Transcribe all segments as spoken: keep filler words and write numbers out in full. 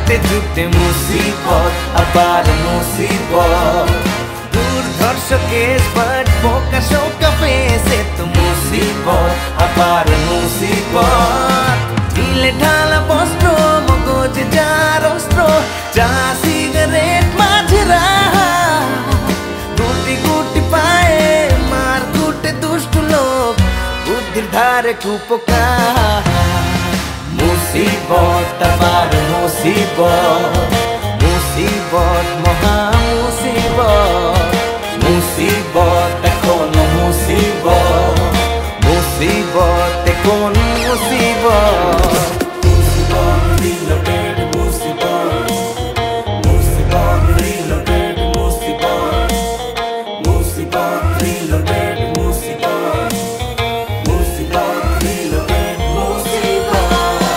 হাতে জুটে মুসিবত আবার মুসিবত দুর্ধর্ষ কেস বাট বোকা শোকা পেছে তো মুসিবত আবার মুসিবত ঢিলে ঢালা বস্ত্র মগজ যার অস্ত্র চা সিগারেট মাঝরা গুটি গুটি পায়ে মার গুটে দুষ্ট লোক বুদ্ধির ধারে কুপোকা মুসিবত আবার মুসিবত মুসিবত মহা মুসিবত মুসিবত এখন মুসিবত মুসিবত এখন মুসিবত মুসিবত রিলোডেড মুসিবত মুসিবত রিলোডেড মুসিবত মুসিবত রিলোডেড মুসিবত মুসিবত রিলোডেড মুসিবত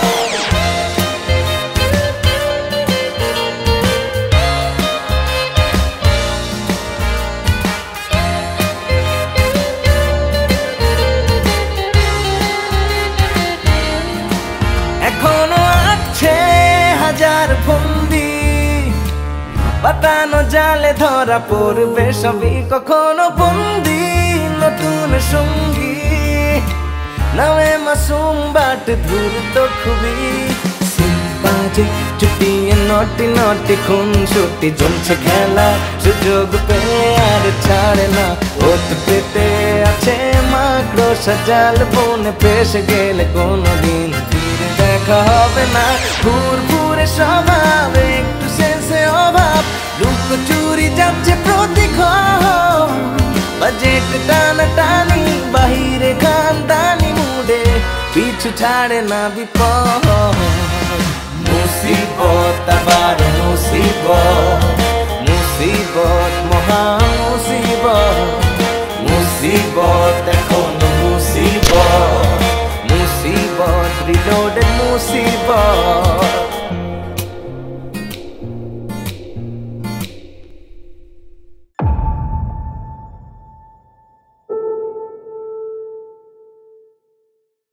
এখনো আছে হাজার ফন্দি পাতানো জালে ধরা পড়বে সবই কখনো বন্দি নতুন সঙ্গী নামে মাসুম বাট ধূর্ত খুবই সিম্পাজে চুটিয়ে নটি নটি খুন ছুটি জমছে খেলা সুযোগ পেয়ে আর ছাড়ে না ওত পেতে আছে মাকড়ো সাজাল বনে পেশে গেলে কোনোদিন ফিরে দেখা হবে না ভুর ভুরে স্বভাব একটু শেষে অভাব লুক চুরি যাচ্ছে প্রতিক্ষণ বাজেট টানা টানি বাহিরে খানদানি মুডে পিছু ছাড়ে না বিপদ মুসিবত আবার মুসিবত মুসিবত মহা মুসিবত মুসিবত এখন মুসিবত মুসিবত রিলোডেড মুসিবত